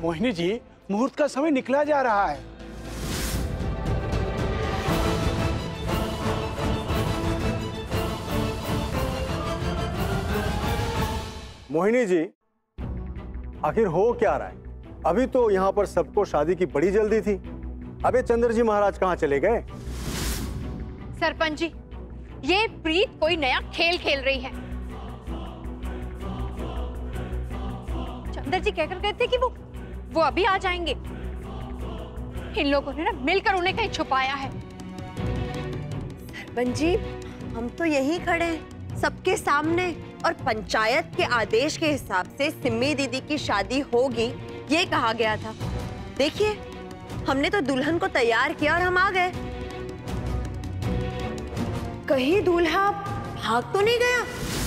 मोहिनी जी, मुहूर्त का समय निकला जा रहा है। मोहिनी जी, आखिर हो क्या रहा है? अभी तो यहाँ पर सबको शादी की बड़ी जल्दी थी। अबे चंद्र जी महाराज कहाँ चले गए? सरपंच जी, ये प्रीत कोई नया खेल खेल रही है। चंद्र जी कहकर गए थे कि वो अभी आ जाएंगे। इन लोगों ने ना मिलकर उन्हें कहीं छुपाया है। सरपंच जी, हम तो यहीं खड़े हैं सबके सामने, और पंचायत के आदेश के हिसाब से सिम्मी दीदी की शादी होगी ये कहा गया था। देखिए, हमने तो दुल्हन को तैयार किया और हम आ गए। कहीं दूल्हा भाग तो नहीं गया?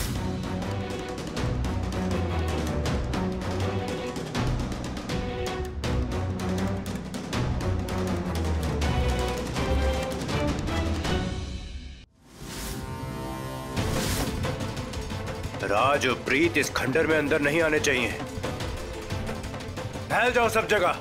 राज और प्रीत इस खंडर में अंदर नहीं आने चाहिए। फैल जाओ सब जगह।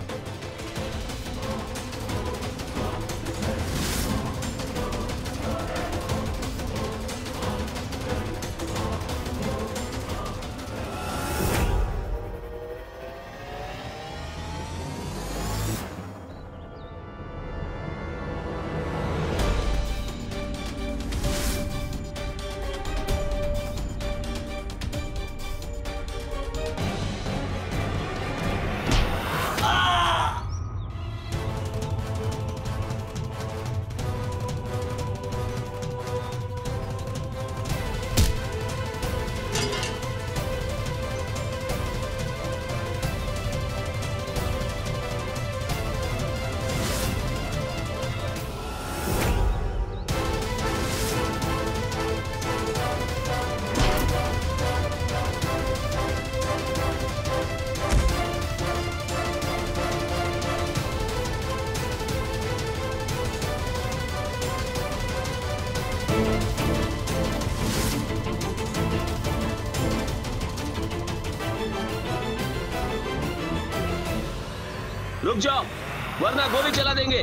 रुक जाओ, वरना गोली चला देंगे।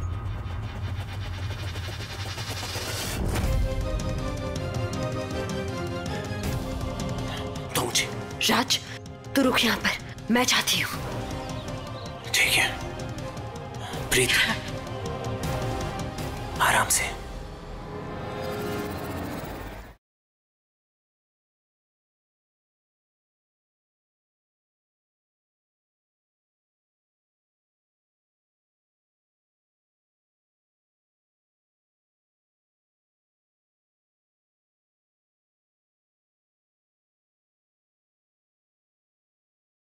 तो मुझे राज, तू रुक यहाँ पर, मैं चाहती हूँ। ठीक है प्रीत, आराम से।